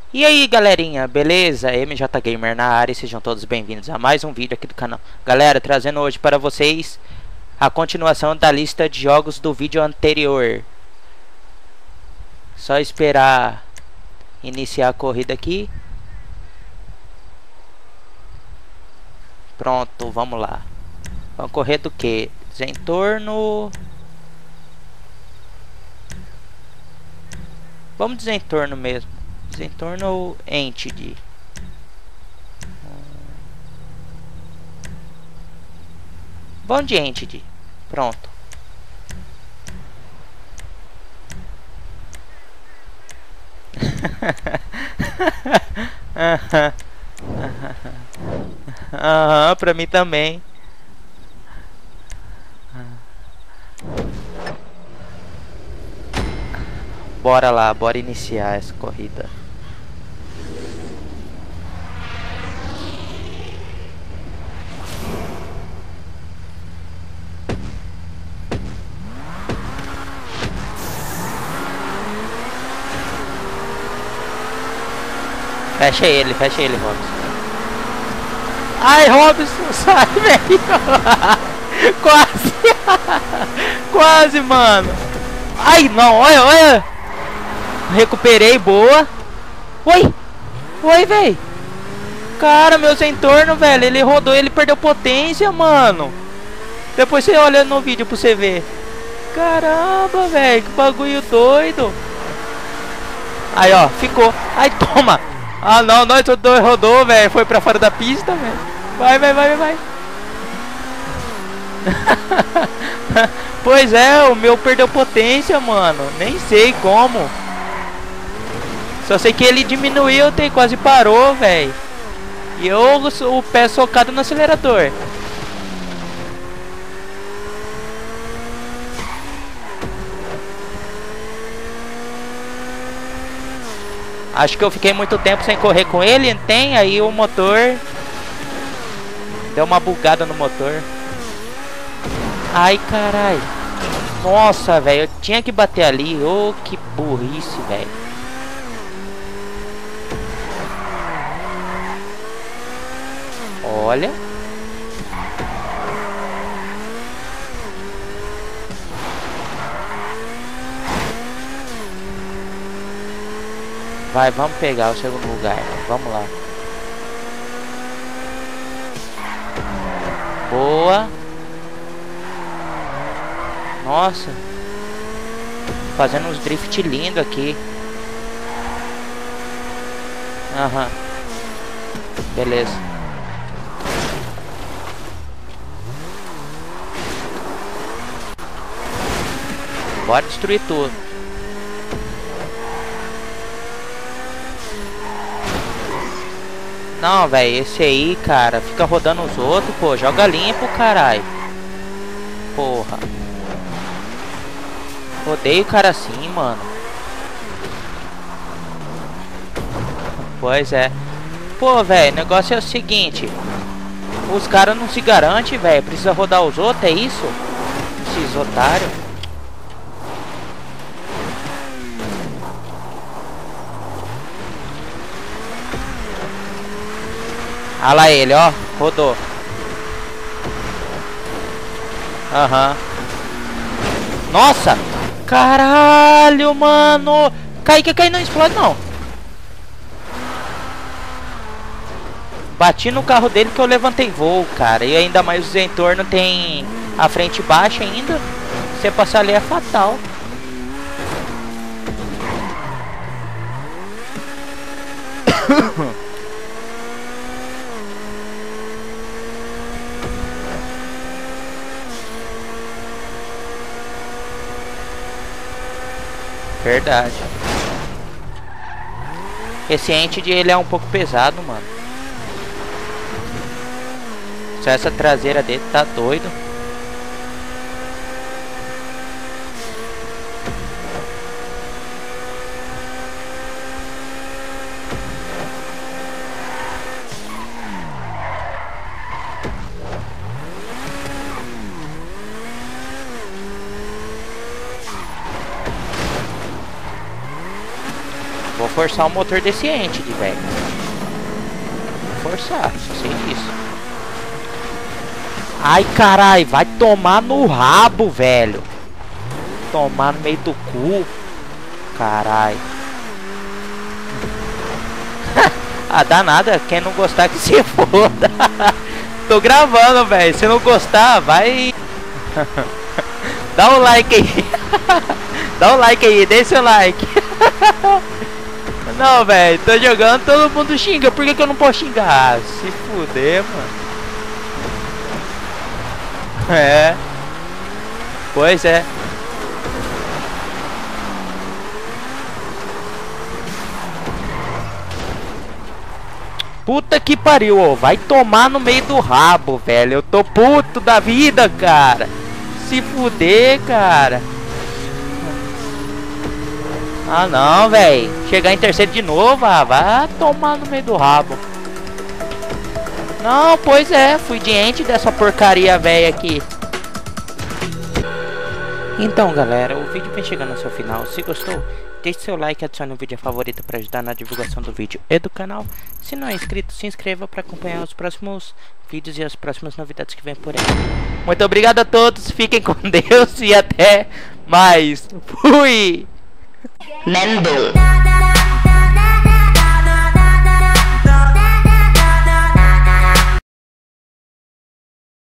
E aí galerinha, beleza? MJ Gamer na área, sejam todos bem-vindos a mais um vídeo aqui do canal. Galera, trazendo hoje para vocês a continuação da lista de jogos do vídeo anterior. Só esperar iniciar a corrida aqui. Pronto, vamos lá. Vamos correr do que? Desentorno. Vamos desentorno mesmo. Desentorno Entity. Vamos de Entity. Pronto. Aham, pra mim também. Bora lá, bora iniciar essa corrida. Fecha ele, Robson. Ai, Robson, sai, velho. Quase. Quase, mano. Ai, não, olha. Recuperei, boa. Oi, velho. Cara, meu entorno, velho. Ele rodou, ele perdeu potência, mano. Depois você olha no vídeo pra você ver. Caramba, velho, que bagulho doido. Aí, ó, ficou. Ai, toma. Ah, não, nós dois rodou, velho. Foi pra fora da pista, velho. Vai. Pois é, o meu perdeu potência, mano. Nem sei como. Só sei que ele diminuiu, quase parou, velho. E eu, o pé socado no acelerador. Acho que eu fiquei muito tempo sem correr com ele. Tem aí o motor. Deu uma bugada no motor. Ai, caralho. Nossa, velho. Eu tinha que bater ali. Ô, que burrice, velho. Olha. Vai, vamos pegar o segundo lugar. Vamos lá. Boa. Nossa. Fazendo uns drift lindo aqui. Aham. Beleza. Bora destruir tudo. Não, velho, esse aí, cara, fica rodando os outros, pô, joga limpo, caralho. Porra. Odeio o cara assim, mano. Pois é. Pô, velho, o negócio é o seguinte. Os caras não se garantem, velho. Precisa rodar os outros, é isso? Esses otários. Olha lá ele, ó. Rodou. Aham. Nossa! Caralho, mano! Cai, não explode, não. Bati no carro dele que eu levantei voo, cara. E ainda mais os entornos tem a frente baixa ainda. Você passar ali é fatal. Verdade. Esse Entity, ele é um pouco pesado, mano. Só essa traseira dele tá doido. forçar o motor desse ente, velho. Vou forçar, só sei disso. Ai, carai, vai tomar no rabo, velho. Tomar no meio do cu. Carai. Ah, dá nada. Quem não gostar que se foda. Tô gravando, velho. Se não gostar, vai. Dá um like aí. Dá um like aí, deixa seu like. Não, velho, tô jogando, todo mundo xinga. Por que eu não posso xingar? Se fuder, mano. É. Pois é. Puta que pariu, ó. Vai tomar no meio do rabo, velho. Eu tô puto da vida, cara. Se fuder, cara. Ah, não, velho. Chegar em terceiro de novo, ah, vai tomar no meio do rabo. Não, pois é. Fui diante dessa porcaria velha aqui. Então, galera, o vídeo vem chegando ao seu final. Se gostou, deixe seu like e adicione um vídeo favorito para ajudar na divulgação do vídeo e do canal. Se não é inscrito, se inscreva para acompanhar os próximos vídeos e as próximas novidades que vem por aí. Muito obrigado a todos, fiquem com Deus e até mais. Fui! Mendo.